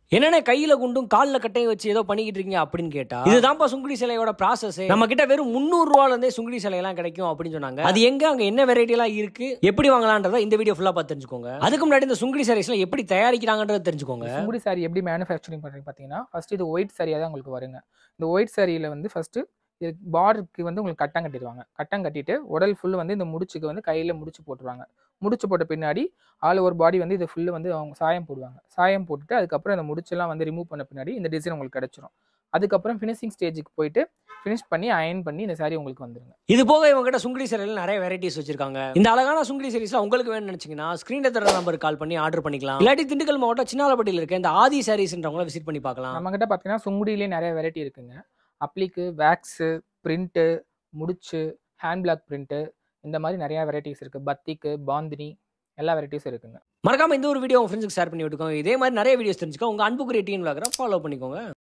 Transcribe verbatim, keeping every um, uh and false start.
என்னென்ன கையில குண்டும் காலில் கட்டையும் வச்சு ஏதோ பண்ணிக்கிட்டு இருக்கீங்க அப்படின்னு கேட்டா இதுதான்ப்பா சுங்குடி சிலையோட ப்ராசஸ். நம்ம கிட்ட வெறும் முந்நூறு ரூபாயில இருந்தே சுங்குடி சிலையெல்லாம் கிடைக்கும் அப்படின்னு சொன்னாங்க. அது எங்க அங்க என்ன வெரைட்டி எல்லாம் இருக்கு, எப்படி வாங்கலான்றத இந்த வீடியோ ஃபுல்லா பார்த்து தெரிஞ்சுக்கோங்க. அதுக்கு முன்னாடி இந்த சுங்குடி சாரீஸ்லாம் எப்படி தயாரிக்கிறாங்கன்றத தெரிஞ்சுக்கோங்க. சுங்குடி சாரி எப்படி மேனுஃபேக்சரிங் பண்ணுறீங்க பார்த்தீங்கன்னா, ஃபர்ஸ்ட் இது ஒயிட் சாரியாக தான் உங்களுக்கு வருங்க. இந்த ஒயிட் சாரியில் வந்து ஃபர்ஸ்ட் இது பார்டருக்கு வந்து உங்களுக்கு கட்டம் கட்டிடுவாங்க. கட்டம் கட்டிட்டு உடல் ஃபுல்லு வந்து இந்த முடிச்சுக்கு வந்து கையில் முடிச்சு போட்டுருவாங்க. முடிச்சு போட்ட பின்னாடி ஆல் ஒரு பாடி வந்து இது ஃபுல்லு வந்து அவங்க சாயம் போடுவாங்க. சாயம் போட்டுட்டு அதுக்கப்புறம் இந்த முடிச்செல்லாம் வந்து ரிமூவ் பண்ண பின்னாடி இந்த டிசைன் உங்களுக்கு கிடைச்சிரும். அதுக்கப்புறம் ஃபினிஷிங் ஸ்டேஜுக்கு போயிட்டு ஃபினிஷ் பண்ணி அயன் பண்ணி இந்த சாரி உங்களுக்கு வந்துருங்க. இது போக இவங்க கிட்ட சுங்குடி சாரியில் நிறைய வெரைட்டிஸ் வச்சிருக்காங்க. இந்த அழகான சுங்குடி சாரீஸ்லாம் உங்களுக்கு வேணும்னு நினைச்சீங்கன்னா ஸ்கிரீன்ல தர நம்பருக்கு கால் பண்ணி ஆர்டர் பண்ணிக்கலாம். இல்லாட்டி திண்டுக்கல் மாவட்டம் சின்னாலப்பட்டியில் இருக்க இந்த ஆதி சாரீஸ்ன்றவங்கள விசிட் பண்ணி பார்க்கலாம். நம்ம கிட்ட பார்த்தீங்கன்னா சுங்குடியிலே நிறைய வெரைட்டி இருக்குங்க. அப்ளிக்கு, வேக்ஸு, பிரிண்ட்டு, முடிச்சு, ஹேண்ட் பிளாக் பிரிண்ட்டு, இந்த மாதிரி நிறைய வெரைட்டிஸ் இருக்கு. பத்திக்கு, பாந்தினி எல்லா வெரைட்டிஸும் இருக்குங்க. மறக்காம இந்த ஒரு வீடியோ உங்க ஃப்ரெண்ட்ஸ்க்கு ஷேர் பண்ணி விட்டுக்கோங்க. இதே மாதிரி நிறைய வீடியோஸ் தெரிஞ்சுக்கோ. உங்க அன்புக்குரிய டீம் விளாகரை ஃபாலோ பண்ணிக்கோங்க.